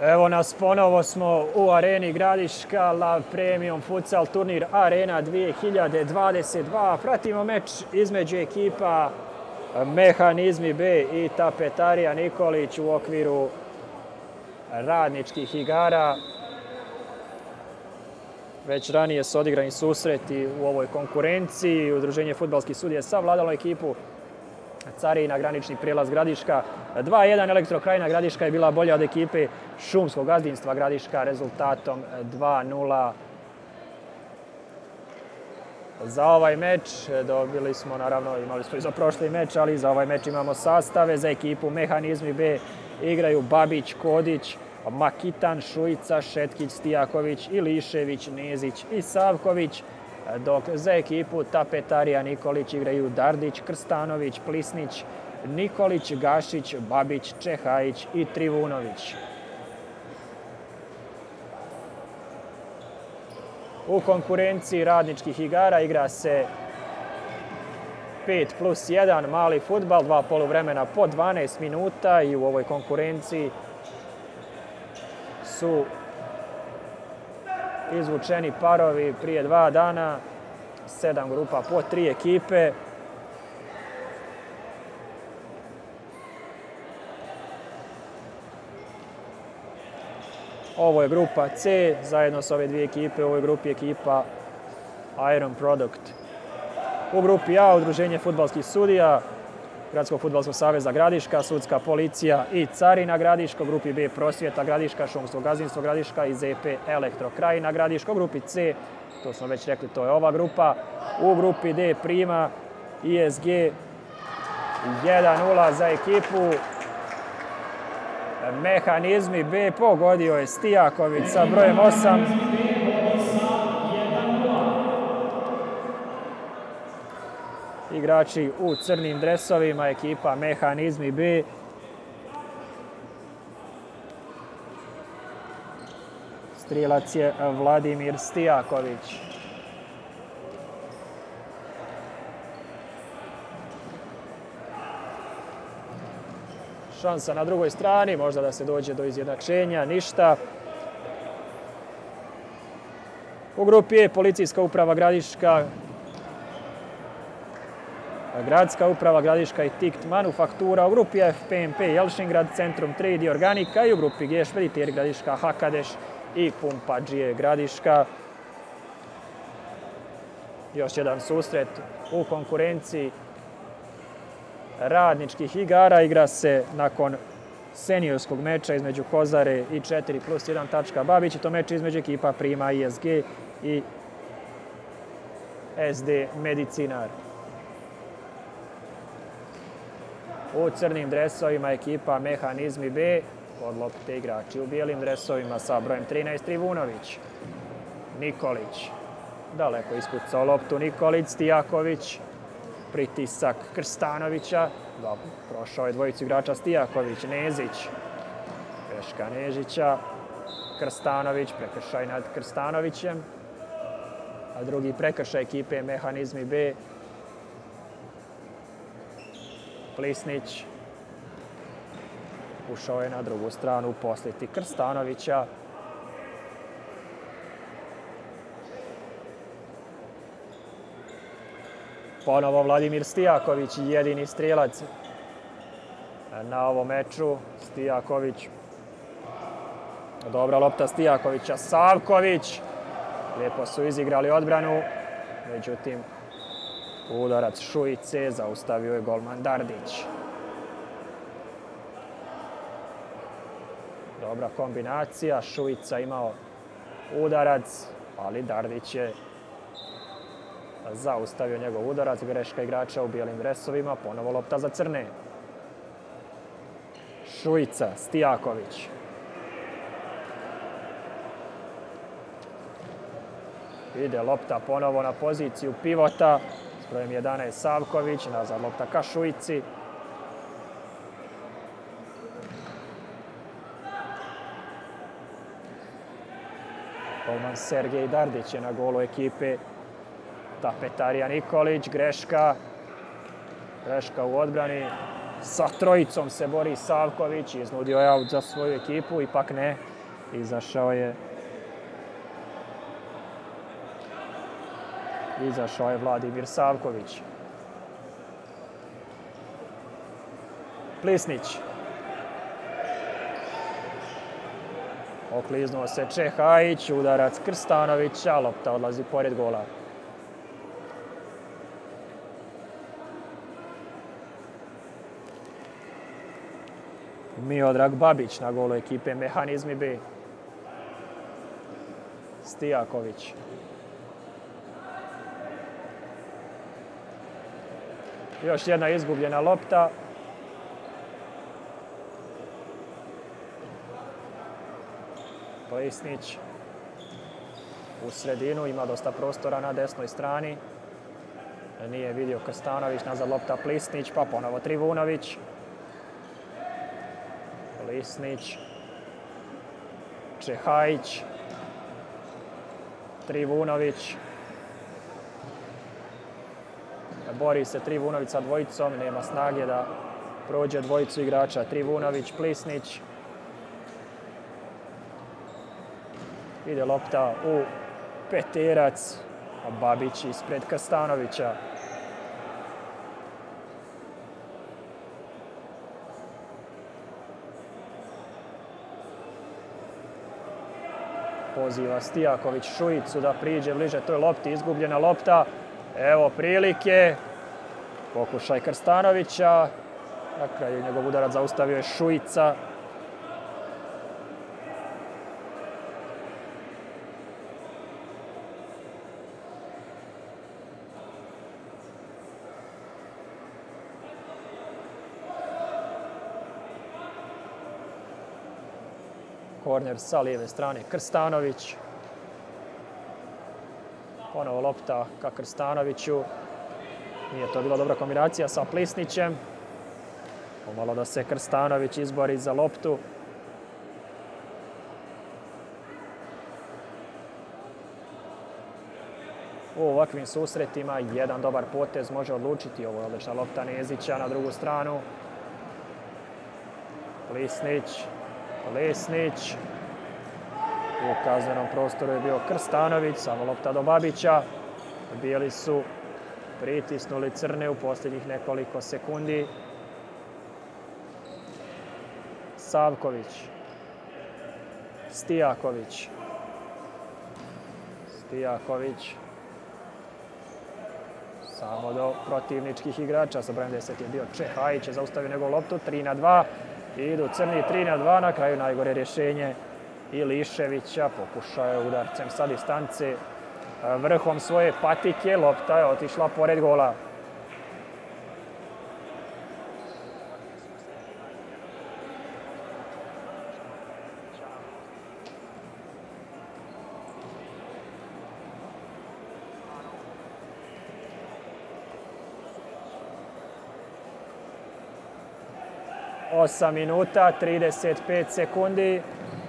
Evo nas, ponovo smo u Areni Gradiška, Lav Premium Futsal turnir Arena 2022. Pratimo meč između ekipa Mehanizmi B i Tapetarija Nikolić u okviru radničkih igara. Već ranije su odigrani susreti u ovoj konkurenciji. Udruženje fudbalskih sudija savladalo ekipu Carina, granični prijelaz Gradiška. 2:1 Elektrokrajina Gradiška je bila bolja od ekipe Šumskog gazdinstva Gradiška rezultatom 2:0. Za ovaj meč dobili smo, naravno, imali smo i za prošli meč, ali za ovaj meč imamo sastave. Za ekipu Mehanizmi B igraju Babić, Kodić, Makitan, Šujica, Šetkić, Stijaković, Ilišević, Nezić i Savković, dok za ekipu Tapetarija Nikolić igraju Dardić, Krstanović, Plisnić, Nikolić, Gašić, Babić, Čehajić i Trivunović. U konkurenciji radničkih igara igra se 5+1 mali fudbal, 2 poluvremena po 12 minuta i u ovoj konkurenciji su izvučeni parovi prije 2 dana, 7 grupa po 3 ekipe. Ovo je grupa C, zajedno s ove dvije ekipe, u ovoj grupi ekipa Iron Product. U grupi A Udruženje fudbalskih sudija, Gradskog fudbalskog saveza Gradiška, Sudska policija i Carina Gradiška. U grupi B Prosvjeta Gradiška, Šumsko gazdinstvo Gradiška i ZP Elektrokrajina Gradiška. U grupi C, to smo već rekli, to je ova grupa. U grupi D Prima ISG 1:0 za ekipu Mehanizmi B. Pogodio je Stijaković sa brojem 8. Igrači u crnim dresovima, ekipa Mehanizmi B. Strijelac je Vladimir Stijaković. Šansa na drugoj strani, možda da se dođe do izjednačenja, ništa. U grupi E Policijska uprava Gradiška, Gradska uprava Gradiška i Tikt Manufaktura. U grupi F PMP Jelšingrad, Centrum Trade i Organika. I u grupi G Špediteri Gradiška, Hakadeš i Pumpadžije Gradiška. Još jedan susret u konkurenciji radničkih igara. Igra se nakon seniorskog meča između Kozare i 4+1 tačka Babić. I to meč između ekipa Prima ISG i SD Medicinar. U crnim dresovima ekipa Mehanizmi B, od lopte igrači u bijelim dresovima sa brojem 13 Trivunović. Nikolić, daleko ispucao loptu Nikolić, Stijaković, pritisak Krstanovića, prošao je dvojicu igrača Stijaković, Nezić, greška Nežića, Krstanović, prekršaj nad Krstanovićem, a drugi prekršaj ekipe Mehanizmi B, Plisnić, ušao je na drugu stranu posliti Krstanovića. Ponovo Vladimir Stijaković, jedini strijelac na ovom meču. Stijaković, dobra lopta Stijakovića, Savković, lijepo su izigrali odbranu, međutim udarac Šujice zaustavio je golman Dardić. Dobra kombinacija, Šujica imao udarac, ali Dardić je zaustavio njegov udarac. Greška igrača u bijelim dresovima, ponovo lopta za crne. Šujica, Stijaković. Ide lopta ponovo na poziciju pivota. S brojem 11 Savković, nazad lopta ka Šujici. Golman Sergej Dardić je na golu ekipe Tapetarija Nikolić. Greška u odbrani. Sa trojicom se bori Savković. Iznudio je aut za svoju ekipu, ipak ne. Izašao je Vladimir Savković. Plisnić. Okliznuo se Čehajić, udarac Krstanovića, lopta odlazi pored gola. Miodrag Babić na golu ekipe Mehanizmi B. Stijaković. Još jedna izgubljena lopta. Plisnić u sredinu, ima dosta prostora na desnoj strani. Nije vidio Krstanović, nazad lopta Plisnić, pa ponovo Trivunović. Plisnić, Čehajić, Trivunović. Bori se Trivunović sa dvojicom, nema snage da prođe dvojicu igrača. Trivunović, Plisnić. Ide lopta u peterac, a Babić ispred Krstanovića. Poziva Stijaković Šuicu da priđe bliže toj lopti, izgubljena lopta. Evo prilike. Pokušaj Krstanovića. Na kraju njegov udarac zaustavio je Šuica. Korner sa lijeve strane Krstanović. Ponovo lopta ka Krstanoviću. Nije to bila dobra kombinacija sa Plisnićem. Pomalo da se Krstanović izbori za loptu. U ovakvim susretima jedan dobar potez može odlučiti. Ovo je odlična lopta Nezića na drugu stranu. Plisnić. U kaznenom prostoru je bio Krstanović, samo lopta do Babića. Bijeli su pritisnuli crne u posljednjih nekoliko sekundi. Savković. Stijaković. Samo do protivničkih igrača. Sa brojem 10 je bio Čehajić, je zaustavio njegovu loptu. 3-2. Idu crni 3-2. Na kraju najgore rješenje Iliševića. Pokušao je udarcem sa distance vrhom svoje patike. Lopta je otišla pored gola. Osam minuta, 35 sekundi.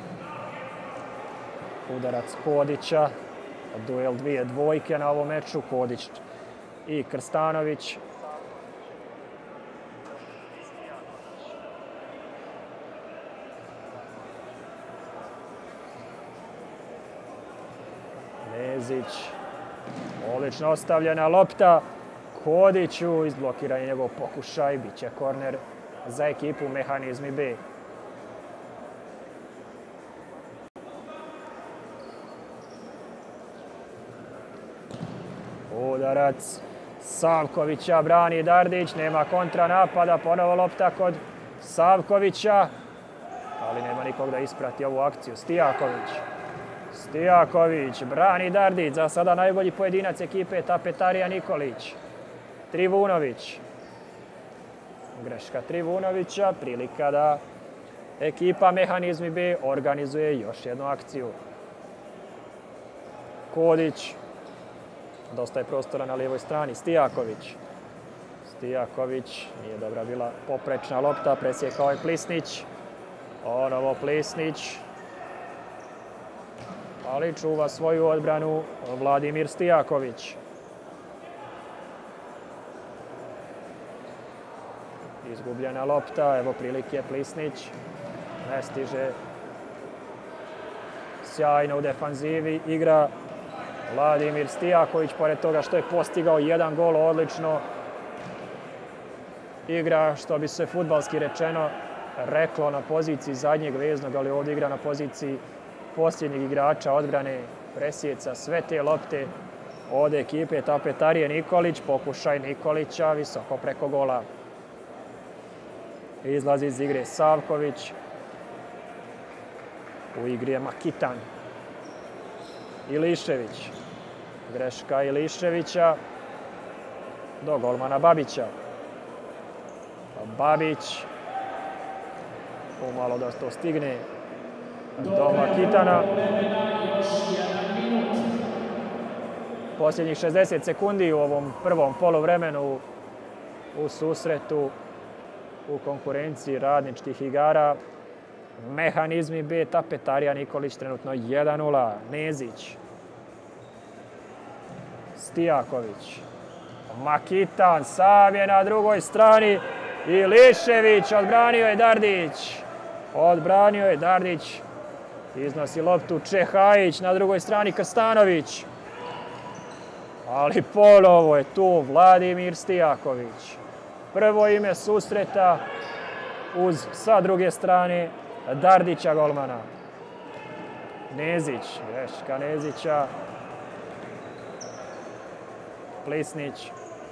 Udarac Kodića. Duel dvije dvojke na ovom meču. Kodić i Krstanović. Nezić. Odlično ostavljena lopta Kodiću. Izblokiran je njegov pokušaj. Biće korner za ekipu Mehanizmi B. Udarac Savkovića, brani Dardić, nema kontranapada, ponovo lopta kod Savkovića, ali nema nikog da isprati ovu akciju. Stijaković, brani Dardić, za sada najbolji pojedinac ekipe Tapetarija Nikolić. Trivunović. Greška Trivunovića, prilika da ekipa Mehanizmi B organizuje još jednu akciju. Kodić. Dosta je prostora na lijevoj strani. Stijaković. Nije dobra bila poprečna lopta. Presjekao je Plisnić. Ponovo Plisnić. Ali čuva svoju odbranu Vladimir Stijaković. Izgubljena lopta. Evo prilike Plisnić. Ne stiže sjajno u defanzivi igra Vladimir Stijaković, pored toga što je postigao jedan gol, odlično igra, što bi se fudbalski rečeno reklo, na poziciji zadnjeg veznog, ali ovdje igra na poziciji posljednjeg igrača odbrane, presjeca sve te lopte od ekipe Tapetarije. Nikolić, pokušaj Nikolića, visoko preko gola. Izlazi iz igre Savković. U igri je Makitan. Ilišević. Greška Iliševića do golmana Babića. Babić pomalo da to stigne do Makitana. Posljednjih 60 sekundi u ovom prvom poluvremenu u susretu u konkurenciji radničkih igara. Mehanizmi B, Tapetarija, Nikolić trenutno 1-0. Nezić. Stijaković. Makitan, sam je na drugoj strani. Ilišević, odbranio je Dardić. Odbranio je Dardić. Iznosi loptu Čehajić, na drugoj strani Krstanović. Ali ponovo je tu Vladimir Stijaković. Prvo ime susreta uz sa druge strane Dardića golmana. Nezić, greška Nezića. Plisnić.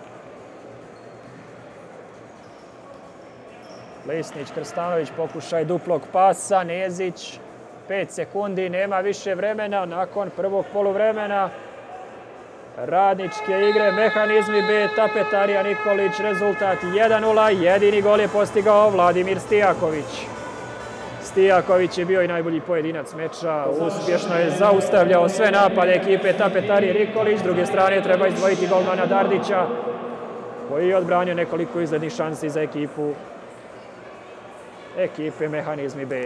Plisnić, Krstanović, pokušaj duplog pasa. Nezić, 5 sekundi, nema više vremena nakon prvog poluvremena. Radničke igre, mehanizmi B, Tapetarija, Nikolić, rezultat 1-0. Jedini gol je postigao Vladimir Stijaković. Stijaković je bio i najbolji pojedinac meča, uspješno je zaustavljao sve napade ekipe Tapetarije Nikolić. S druge strane treba izdvojiti golmana Dardića, koji je odbranio nekoliko izglednih šansi za ekipe mehanizmi B.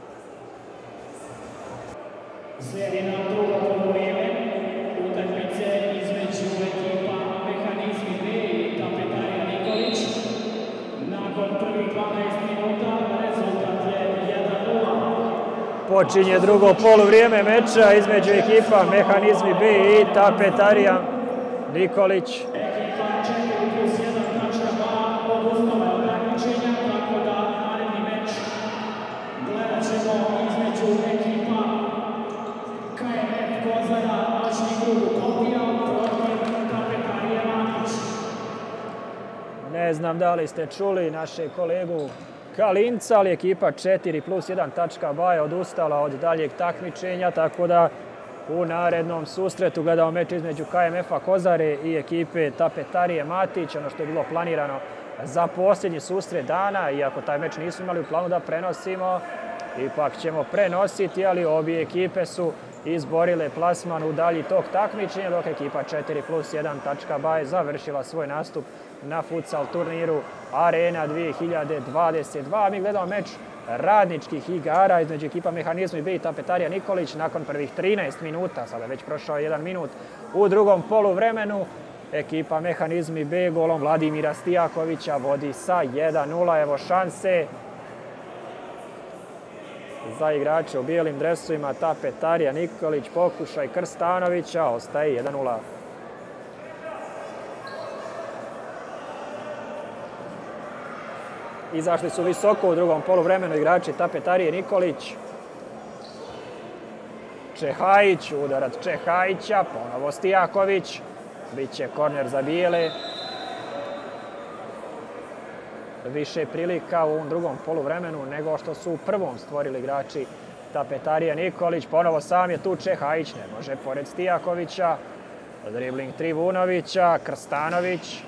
Slijedi nam drugo poluvrijeme utakmice između ekipa mehanizmi B i Tapetarija Nikolić. Nakon prvih 12 minuta rezultat je 1-0. Počinje drugo poluvrijeme meča između ekipa mehanizmi B i Tapetarija Nikolić. Ekipa 4+1.2 odustala od takmičenja, tako da naredni meč gledat ćemo između ekipa KMF Kozara, noćni krug Kopija, protiv Tapetarije Matić. Ne znam da li ste čuli našeg kolegu Kalinca, ali ekipa 4+1.ba je odustala od daljeg takmičenja, tako da u narednom susretu gledamo meč između KMF-a Kozare i ekipe Tapetarije Matić. Ono što je bilo planirano za posljednji susret dana, iako taj meč nisu imali u planu da prenosimo, ipak ćemo prenositi, ali obje ekipe su izborile plasman u dalji tok takmičenja, dok ekipa 4+1.ba je završila svoj nastup na futsal turniru Arena 2022. Mi gledamo meč radničkih igara između ekipa mehanizmi B i Tapetarija Nikolić nakon prvih 13 minuta, sada je već prošao 1 minut u drugom poluvremenu. Ekipa mehanizmi B golom Vladimira Stijakovića vodi sa 1-0. Evo šanse za igrače u bijelim dresovima Tapetarija Nikolić, pokušaj Krstanovića, ostaje 1-0. Izašli su visoko u drugom poluvremenu igrači Tapetarije Nikolić. Čehajić, udarac Čehajića, ponovo Stijaković. Biće korner za bijele. Više prilika u ovom drugom poluvremenu nego što su u prvom stvorili igrači Tapetarije Nikolić. Ponovo sam je tu Čehajić, ne može pored Stijakovića. Dribling Trivunovića, Krstanović.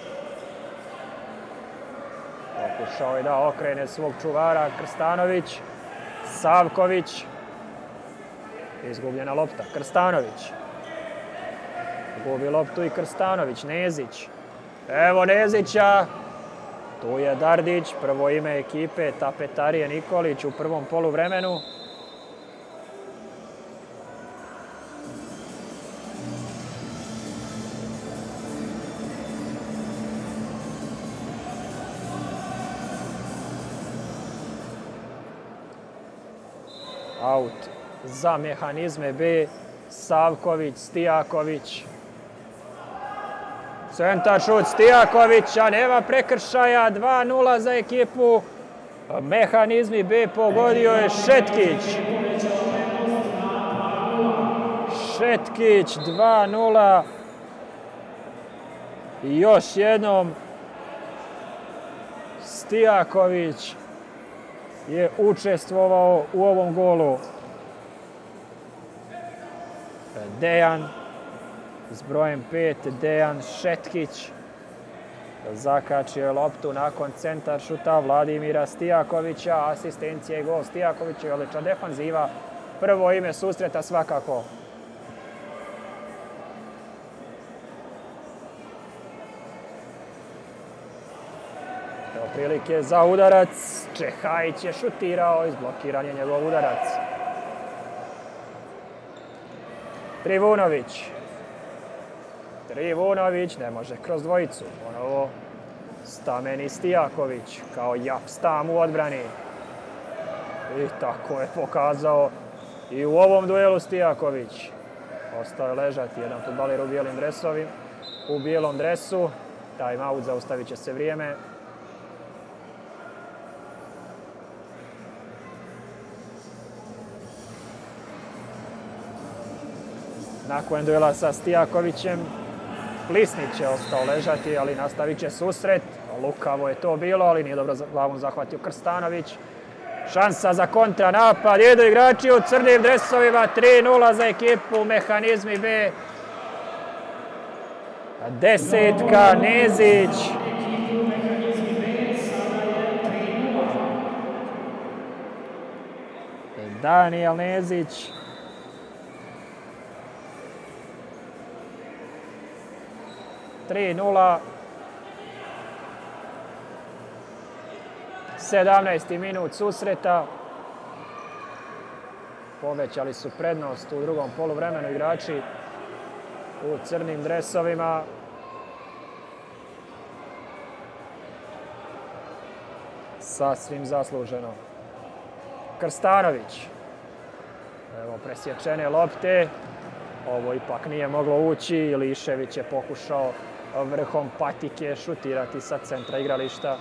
Pokušao je da okrene svog čuvara Krstanović. Savković. Izgubljena lopta. Krstanović. Gubi loptu i Krstanović. Nezić. Evo Nezića. Tu je Dardić, prvo ime ekipe Tapetarije Nikolić u prvom poluvremenu. Out za Mehanizme B. Savković, Stijaković. Centar šut Stijakovića, nema prekršaja, 2:0 za ekipu. Mehanizmi B, pogodio je Šetkić. Šetkić, 2:0. I još jednom Stijaković je učestvovao u ovom golu. Dejan s brojem 5, Dejan Šetkić zakačio je loptu nakon centar šuta Vladimira Stijakovića. Asistencija i gol Stijakovića i odlična defanziva. Prvo ime susreta svakako. Evo prilike za udarac. Čehajić je šutirao, izblokiran je njegov udarac. Trivunović ne može kroz dvojicu. Ponovo Stameni Stijaković kao Jap Stam u odbrani. I tako je pokazao i u ovom duelu Stijaković. Ostao je ležati jedan fudbaler u bijelom dresu. Time out, zaustavit će se vrijeme. Nakon duela sa Stijakovićem, Plisnić je ostao ležati, ali nastavit će susret. Lukavo je to bilo, ali nije dobro glavom zahvatio Krstanović. Šansa za kontranapad, idu igrači u crnim dresovima, 3:0 za ekipu Mehanizmi B. Desetka, Nezić. Danijel Nezić. Tri 0. 17. minut susreta. Povećali su prednost u drugom poluvremenu igrači u crnim dresovima. Sasvim zasluženo. Krstanović. Evo presječene lopte. Ovo ipak nije moglo ući. Ilišević je pokušao vrhom patike šutirati sa centra igrališta.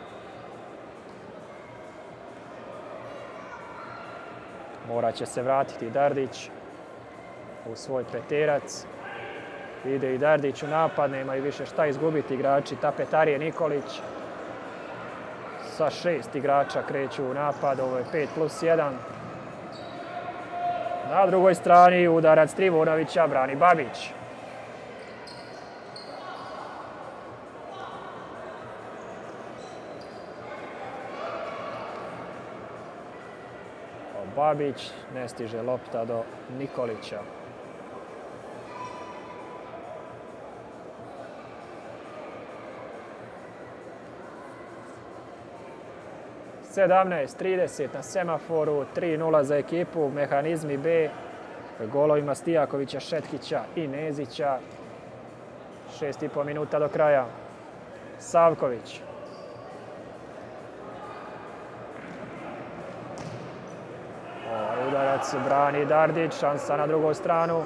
Morat će se vratiti Dardić u svoj peterac. Ide i Dardić u napad, nemaju više šta izgubiti igrači Tapetarije Nikolić. Sa 6 igrača kreću u napad, ovo je 5+1. Na drugoj strani udarac Trivunovića, brani Babić. Babić, ne stiže lopta do Nikolića. Sedamnaest 30 na semaforu, 3:0 za ekipu Mehanizmi B. Golovima Stijakovića, Šetkića i Nezića. 6,5 minuta do kraja. Savković. Udarac brani Dardić, šansa na drugu stranu.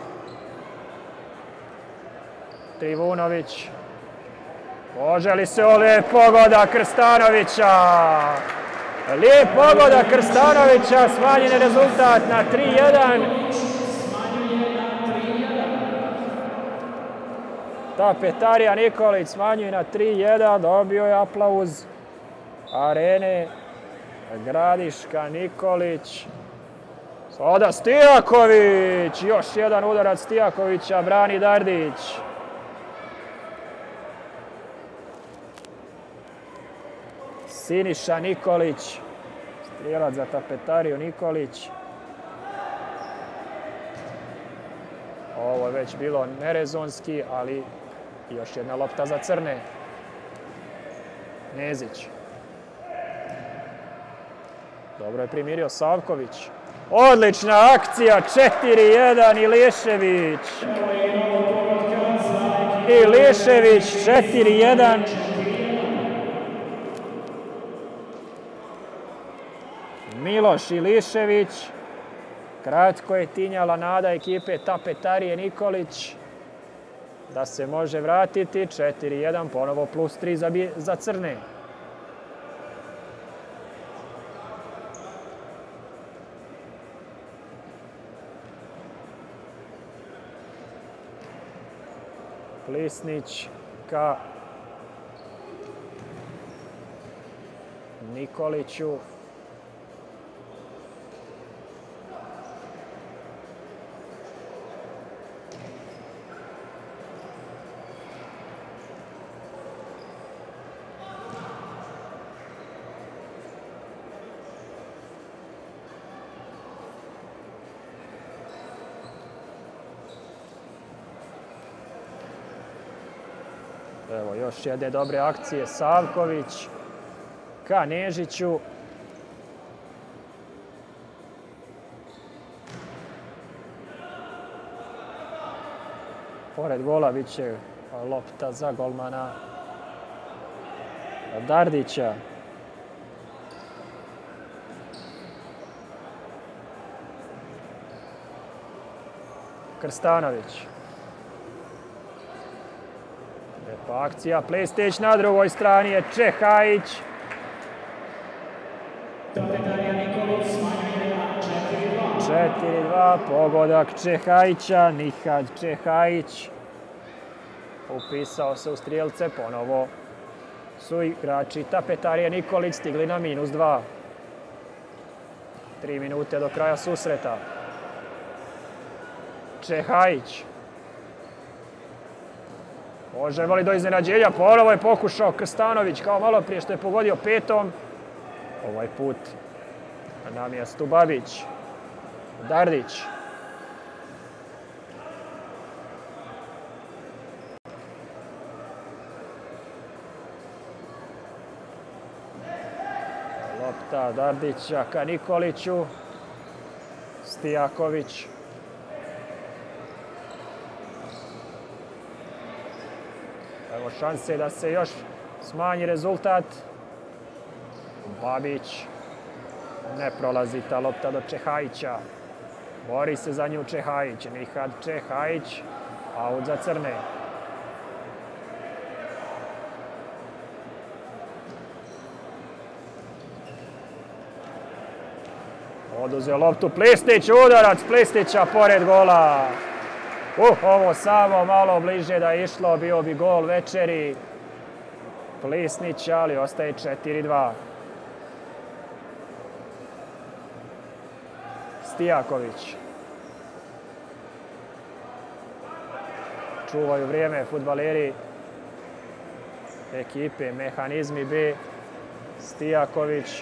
Trivunović. Može li se ovdje pogoda Krstanovića? Lijep pogoda Krstanovića, smanjen je rezultat na 3:1. Tapetarija Nikolić smanjuje na 3:1, dobio je aplauz Arene Gradiška. Nikolić. Sada Stijaković, još jedan udarac Stijakovića, brani Dardić. Siniša Nikolić, strijelac za Tapetariju Nikolić. Ovo je već bilo nerezonski, ali još jedna lopta za crne. Nezić. Dobro je primirio Savković. Odlična akcija, 4:1 Ilišević. Ilišević, 4:1. Miloš Ilišević Kratko je tinjala nada ekipe Tapetarije Nikolić da se može vratiti. 4-1, ponovo plus 3 za crne. Plisnić ka Nikoliću. Evo još jedne dobre akcije. Savković ka Nežiću. Pored gola bit će lopta za golmana Dardića. Krstanović. Lepa akcija. Plestić na drugoj strani je Čehajić. Tapetarija Nikolić smanjuje na 4-2. Pogodak Čehajića. Nihad Čehajić upisao se u strijelce. Ponovo su igrači Tapetarije Nikolić stigli na -2. 3 minute do kraja susreta. Čehajić. Možemo li do iznenađenja? Ponovo je pokušao Krstanović kao malo prije što je pogodio petom. Ovaj put na mjestu Babić. Dardić. Lopta Dardića ka Nikoliću. Stijaković. Evo šanse da se još smanji rezultat. Babić. Ne prolazi ta lopta do Čehajića. Bori se za nju Čehajić. Nihad Čehajić. Aut za crne. Oduzeo loptu Plestić. Udarac Plestića pored gola. Ovo samo malo bliže da je išlo, bio bi gol večeri. Plisnić, ali ostaje 4-2. Stijaković. Čuvaju vrijeme fudbaleri ekipe Mehanizmi B. Stijaković.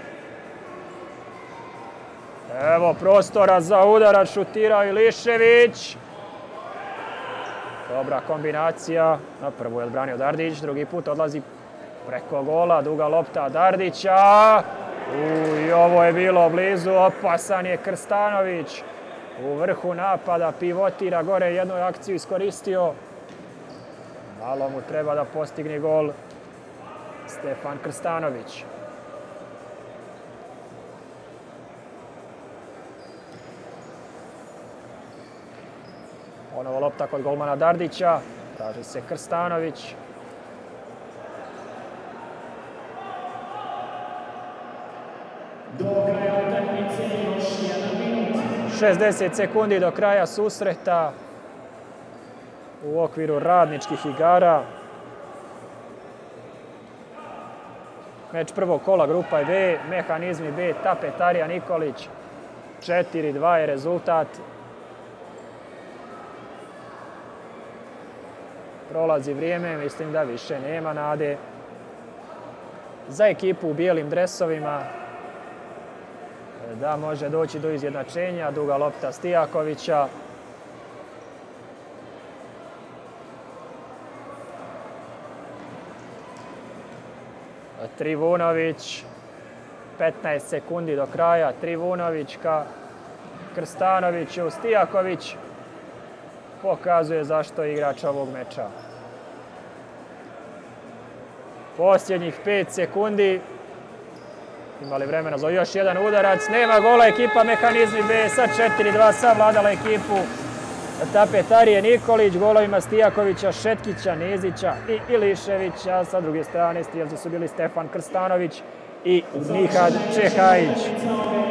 Evo prostora za udarac, šutirao Ilišević. Dobra kombinacija. Na prvu je odbranio Dardić, drugi put odlazi preko gola, duga lopta Dardića. I ovo je bilo blizu, opasan je Krstanović. U vrhu napada pivotira gore, jednu akciju iskoristio. Malo mu treba da postigne gol Stefan Krstanović. Ponovo lopta kod golmana Dardića. Traži se Krstanović. Do kraja utakmice još 1 minut. 60 sekundi do kraja susreta u okviru radničkih igara. Meč prvog kola grupa je B. Mehanizmi B. Tapetarija Nikolić. 4-2 je rezultat. Prolazi vrijeme, mislim da više nema nade za ekipu u bijelim dresovima da može doći do izjednačenja. Duga lopta Stijakovića. Trivunović. 15 sekundi do kraja. Trivunović ka Krstanoviću. Stijaković pokazuje zašto je igrač ovog meča. Posljednjih 5 sekundi imali vremena za još jedan udarac. Nema gola, ekipa Mehanizmi B sa 4-2 savladala ekipu Tapetarije Nikolić. Golovima Stijakovića, Šetkića, Nizića i Iliševića. Sa druge strane strijelci su bili Stefan Krstanović i Nihad Čehajić.